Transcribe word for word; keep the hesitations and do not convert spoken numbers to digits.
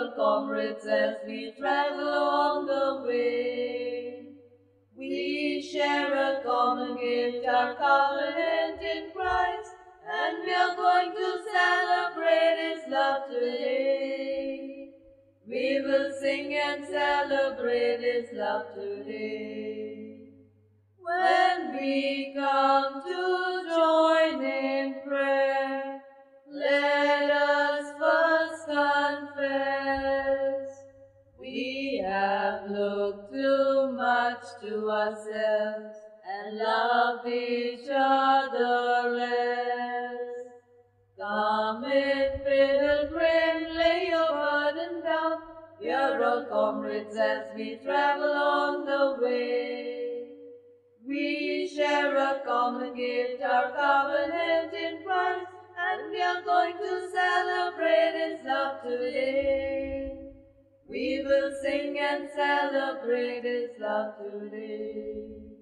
our comrades as we travel along the way. We share a common gift, our covenant in Christ, and we are going to celebrate His love today. We will sing and celebrate His love today. When we come to join in prayer, let us first confess we have looked too much to ourselves and loved each other less. Come in, pilgrim, lay your burden down. We are all comrades as we travel on the way. We share a common gift, our covenant in Christ, and we are going to celebrate His love today. We will sing and celebrate His love today.